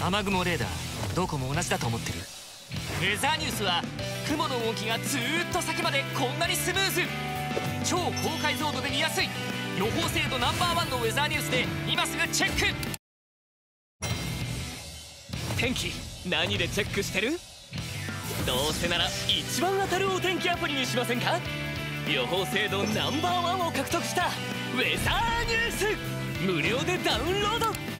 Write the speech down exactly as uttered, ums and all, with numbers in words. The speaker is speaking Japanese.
雨雲レーダーどこも同じだと思ってる。ウェザーニュースは雲の動きがずーっと先までこんなにスムーズ。超高解像度で見やすい予報精度ナンバーワンのウェザーニュースで今すぐチェック。天気何でチェックしてる？どうせなら一番当たるお天気アプリにしませんか？予報精度ナンバーワンを獲得したウェザーニュース無料でダウンロード。